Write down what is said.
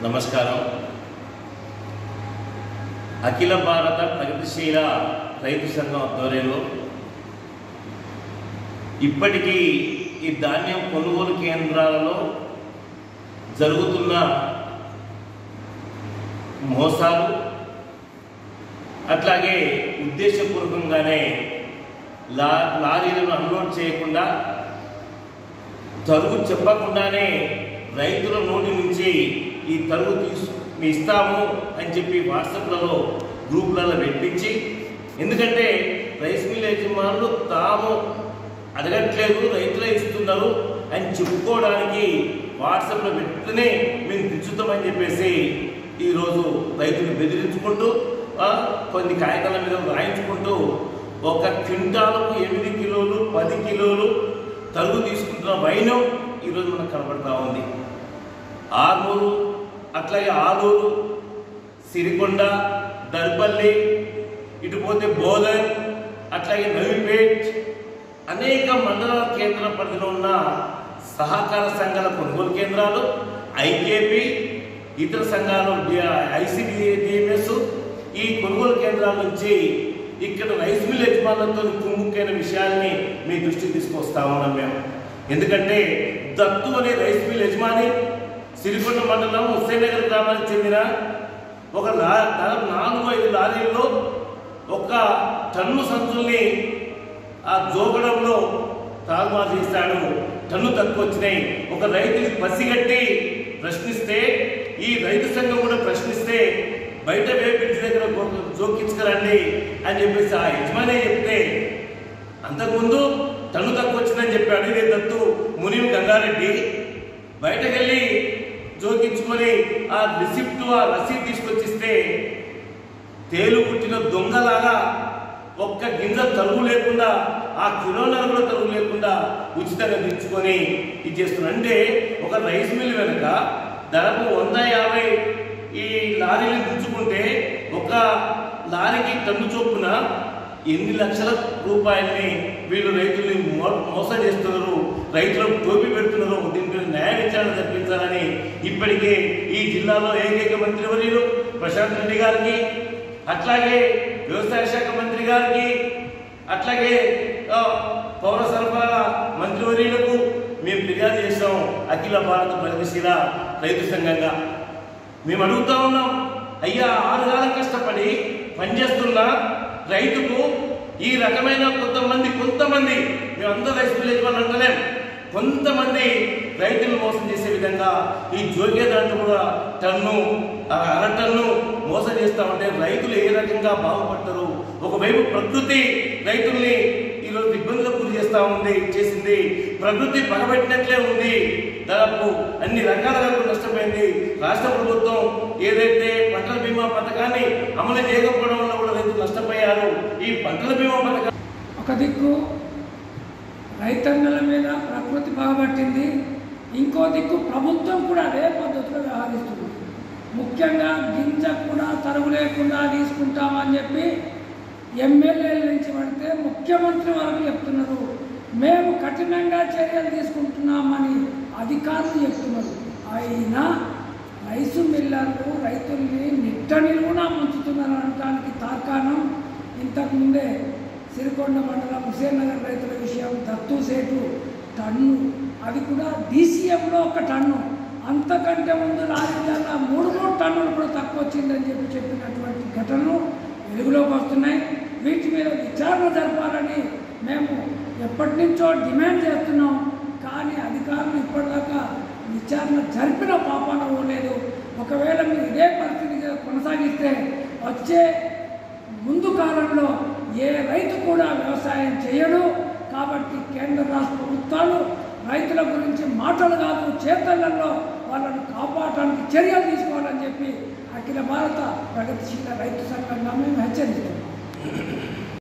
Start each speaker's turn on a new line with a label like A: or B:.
A: నమస్కారం. అఖిల భారత ప్రగతిశీల రైతు సంఘం ఆధ్వర్యంలో ఇప్పటికీ ఈ ధాన్యం కొనుగోలు కేంద్రాలలో జరుగుతున్న మోసాలు, అట్లాగే ఉద్దేశపూర్వకంగానే లారీలను అన్లోడ్ చేయకుండా, తరుగు చెప్పకుండానే రైతుల నోటి నుంచి ఈ తరుగు ఇస్తాము అని చెప్పి వాట్సాప్లలో గ్రూపులలో పెట్టించి, ఎందుకంటే రైస్ మిల్ యజమానులు తాము అడగట్లేదు రైతులే ఇస్తున్నారు అని చెప్పుకోవడానికి వాట్సాప్లో పెట్టుకునే మేము తెచ్చుతామని చెప్పేసి ఈరోజు రైతులు బెదిరించుకుంటూ కొన్ని కాగితాల మీద రాయించుకుంటూ ఒక క్వింటాలకు 8 కిలోలు 10 కిలోలు తరుగు తీసుకుంటున్న వైనం ఈరోజు మనకు కనబడతా ఉంది. ఆర్మూరు, అట్లాగే ఆలూరు, సిరికొండ, దర్పల్లి, ఇటుపోతే బోధన్, అట్లాగే నవీపేట్, అనేక మండల కేంద్ర పరిధిలో ఉన్న సహకార సంఘాల కొనుగోలు కేంద్రాలు, ఐకేపీ, ఇతర సంఘాలు, ఐసిడిఎంఎస్, ఈ కొనుగోలు కేంద్రాల నుంచి ఇక్కడ రైస్ మిల్ యజమానులతో కుమ్ముక్కైన విషయాల్ని మీ దృష్టికి తీసుకొస్తా ఉన్నాం మేము. ఎందుకంటే దత్తు అనే రైస్ మిల్ యజమాని సిరికొండ మండలం హుస్సేన్ నగర్ గ్రామానికి చెందిన ఒక 4-5 లారీల్లో ఒక టన్ను సంచుల్ని ఆ జోగడంలో తారుమారు చేశాడు. టన్ను తక్కువ వచ్చినాయి. ఒక రైతుని పసిగట్టి ప్రశ్నిస్తే, ఈ రైతు సంఘం కూడా ప్రశ్నిస్తే, బయట వేపించి దగ్గర జోకించుకురండి అని చెప్పేసి ఆ యజమాని చెప్తే, అంతకుముందు టన్ను తక్కువ వచ్చిందని చెప్పాడు ఇదే దత్తు మునివి గంగారెడ్డి. బయటకెళ్ళి జోకించుకొని ఆ రసీదు తీసుకొచ్చిస్తే, తేలు పుట్టిన దొంగలాగా ఒక్క గింజ తరుగు లేకుండా, ఆ కిలోన్నర కూడా తరుగు లేకుండా ఉచితంగా తెచ్చుకొని ఇది చేస్తున్నారు. అంటే ఒక రైస్ మిల్ వెనుక దాదాపు 150 ఈ లారీలు దించుకుంటే ఒక లారీకి టన్ను చొప్పున ఎన్ని లక్షల రూపాయలని వీళ్ళు రైతుల్ని మోసం చేస్తున్నారు, రైతులకు టోపీ పెడుతున్నారు. దీనికి న్యాయ విచారణ జరిపించాలని ఇప్పటికే ఈ జిల్లాలో ఏకైక మంత్రివర్యులు ప్రశాంత్ రెడ్డి గారికి, అట్లాగే వ్యవసాయ శాఖ మంత్రి గారికి, అట్లాగే పౌర సరఫరాల మంత్రివర్యులకు మేము ఫిర్యాదు చేసాం. అఖిల భారత ప్రగతిశీల రైతు సంఘంగా మేము అడుగుతా ఉన్నాం, అయ్యా 6 కాలం కష్టపడి పనిచేస్తున్న రైతుకు ఈ రకమైన కొంతమంది మేమందరూ రైస్ మిల్ యజమానులు అంటలేం, కొంతమంది రైతులు మోసం చేసే విధంగా ఈ జోగే దాంట్లో కూడా టన్ను అర టన్ను మోసం చేస్తామంటే రైతులు ఏ రకంగా బాగుపడతారు? ఒకవైపు ప్రకృతి రైతుల్ని ఈరోజు ఇబ్బందులకు గురి చేసింది. ప్రకృతి పగబెట్టినట్లే ఉంది. దాదాపు అన్ని రకాలుగా నష్టపోయింది. రాష్ట్ర ప్రభుత్వం ఏదైతే పంటల బీమా పథకాన్ని అమలు చేయకపోవడం వల్ల కూడా రైతులు నష్టపోయారు. ఈ పంటల బీమా పథకం
B: ఒక దిక్కు రైతన్నల మీద ప్రకృతి పగబట్టింది, ఇంకో దిక్కు ప్రభుత్వం కూడా అదే పద్ధతిలో వ్యవహరిస్తుంది. ముఖ్యంగా గింజ కూడా తరుగు లేకుండా తీసుకుంటామని చెప్పి ఎమ్మెల్యేల నుంచి పడితే ముఖ్యమంత్రి వరకు చెప్తున్నారు. మేము కఠినంగా చర్యలు తీసుకుంటున్నామని అధికారులు చెప్తున్నారు. అయినా రైసు మిల్లర్లు రైతుల్ని నిట్ట నిలువునా ముంచుతున్నారు అనడానికి తార్కాణం ఇంతకుముందే సిరికొండ మండలం హుస్సేన్ నగర్ రైతుల విషయం, దత్తు సేటు టన్ను, అది కూడా DCMలో 1 టన్ను, అంతకంటే ముందు లారీలలో 3 టన్నులు కూడా తక్కువ వచ్చిందని చెప్పినటువంటి ఘటనలు వెలుగులోకి వస్తున్నాయి. వీటి మీద విచారణ జరపాలని మేము ఎప్పటి నుంచో డిమాండ్ చేస్తున్నాం. కానీ అధికారులు ఇప్పటిదాకా విచారణ జరిపిన పాపాన పోలేదు. ఒకవేళ మీరు ఇదే పరిస్థితిగా కొనసాగిస్తే వచ్చే ముందు కాలంలో ఏ రైతు కూడా వ్యవసాయం చేయడు. కాబట్టి కేంద్ర రాష్ట్ర ప్రభుత్వాలు రైతుల గురించి మాటలు కాదు, చేతలలో వాళ్ళను కాపాడటానికి చర్యలు తీసుకోవాలని చెప్పి అఖిల భారత ప్రగతిశీల రైతు సంఘంగా మేము హెచ్చరిస్తున్నాం.